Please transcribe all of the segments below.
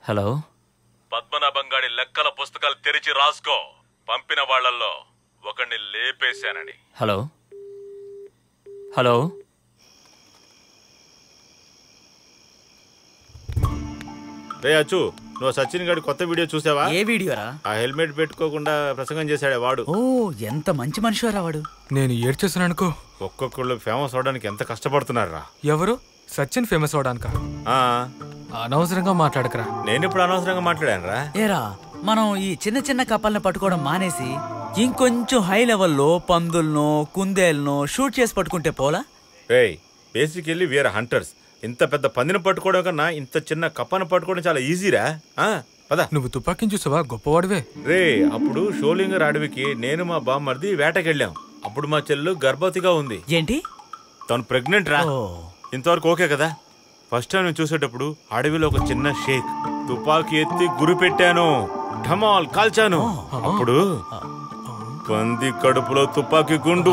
Hello, పద్మనాభంగాడి లెక్కల పుస్తకాలు తెరిచి రాసుకో. పంపిన వాళ్లలో ఒకడిని లేపేశానని. హలో హలో రే అచ్చు, నువ్వు సచిన్ గారి కొత్త వీడియో చూసావా? ఏ వీడియోరా? ఆ హెల్మెట్ పెట్టుకోకుండా ప్రసంగం చేశాడే వాడు. ఓ, ఎంత మంచి మనిషిరా వాడు. నేను ఏడ్చేసాను అనుకో. ఒక్కొక్కళ్ళు ఫేమస్ అవడానికి ఎంత కష్టపడుతున్నారా. ఎవరు? సచిన్ ఫేమస్ అవడానికా? అనవసరంగా మాట్లాడకరా. నేను ఇప్పుడు అనవసరంగా మాట్లాడాను రా. ఏరా, మనం ఈ చిన్న చిన్న కప్పల్ని పట్టుకోవడం మానేసి ఇంకొంచెం హై లెవెల్లో పందులను కుందేలను షూట్ చేసి పట్టుకుంటే పోలా? రేయ్, బేసికల్లీ వీఆర్ హంటర్స్. ఇంత పెద్ద పందిని పట్టుకోవడం కన్నా ఇంత చిన్న కప్పను పట్టుకోవడం చాలా ఈజీరా. పద. నువ్వు తుపాకీని చూసావా? గొప్పవాడివే. రే, అప్పుడు షోలింగర్ అడవికి నేను మా బామ్మర్ది వేటకెళ్ళాం. అప్పుడు మా చెల్లు గర్భవతిగా ఉంది. ఏంటి? తను ప్రెగ్నెంట్ రా. ఇంతవరకు ఓకే కదా? ఫస్ట్ టైం నేను చూసేటప్పుడు అడవిలో ఒక చిన్న షేక్. తుపాకీ ఎత్తి గురి పెట్టాను, ఢమాల్ కాల్చాను. అప్పుడు పంది కడుపులో తుపాకీ గుండు.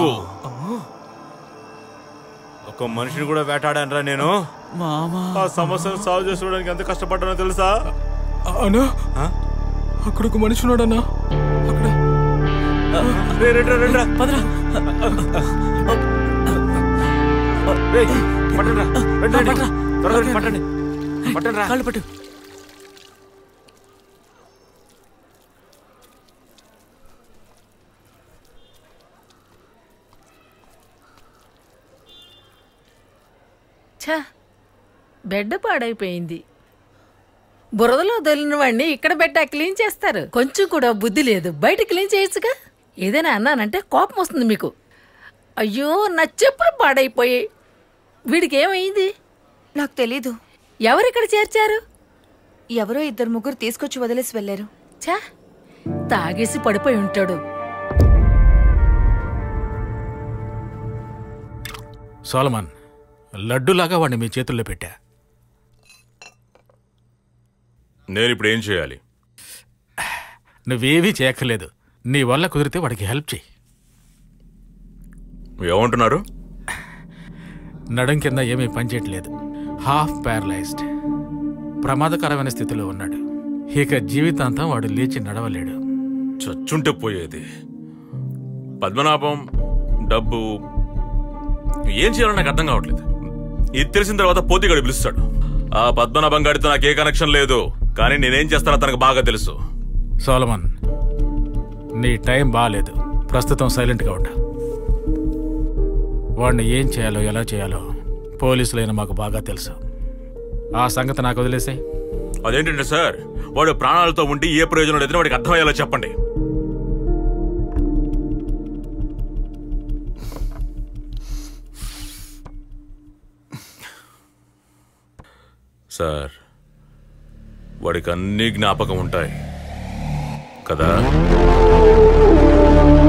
ఒక మనిషిని కూడా వేటాడాను రా నేను. ఆ సమస్యను సాల్వ్ చేసుకోవడానికి ఎంత కష్టపడ్డానో తెలుసా? అన్నా, అక్కడ ఒక మనిషి ఉన్నాడన్నా. అక్కడ కాళ్ళు పట్టు. ఛా, బెడ్ పాడైపోయింది. బురదలో దొలిన వాడిని ఇక్కడ బెడ్ క్లీన్ చేస్తారు. కొంచెం కూడా బుద్ధి లేదు. బయట క్లీన్ చేయొచ్చుగా. ఏదైనా అన్నానంటే కోపం వస్తుంది మీకు. అయ్యో, నా చెప్పులు పాడైపోయాయి. వీడికి ఏమైంది? నాకు తెలీదు. ఎవరిక్కడ చేర్చారు? ఎవరో ఇద్దరు ముగ్గురు తీసుకొచ్చి వదిలేసి వెళ్లారు. ఛా, తాగేసి పడిపోయి ఉంటాడు. సోలమన్, లడ్డులాగా వాడిని మీ చేతుల్లో పెట్టా. నేనిప్పుడు ఏం చేయాలి? నువ్వేవీ చేయక్కర్లేదు. నీ వల్ల కుదిరితే వాడికి హెల్ప్ చేయి. ఏమంటున్నారు? నడం కింద ఏమీ పనిచేయట్లేదు. హాఫ్ ప్యారలైజ్డ్, ప్రమాదకరమైన స్థితిలో ఉన్నాడు. ఇక జీవితాంతం వాడు లేచి నడవలేడు. చచ్చుంటే పోయేది. పద్మనాభం, డబ్బు, ఏం చేయాలో నాకు అర్థం కావట్లేదు. ఇది తెలిసిన తర్వాత పోతిగాడు పిలుస్తాడు. ఆ పద్మనాభం గాడితో నాకు ఏ కనెక్షన్ లేదు, కానీ నేనేం చేస్తానో తనకు బాగా తెలుసు. సోలమన్, నీ టైం బాగాలేదు. ప్రస్తుతం సైలెంట్గా ఉంటా. వాడిని ఏం చేయాలో ఎలా చేయాలో పోలీసులైన మాకు బాగా తెలుసు. ఆ సంగతి నాకు వదిలేసాయి. అదేంటంటే సార్, వాడు ప్రాణాలతో ఉండి ఏ ప్రయోజనం లేదని వాడికి అర్థమయ్యేలా చెప్పండి. సార్, వాడికి అన్ని జ్ఞాపకం ఉంటాయి కదా?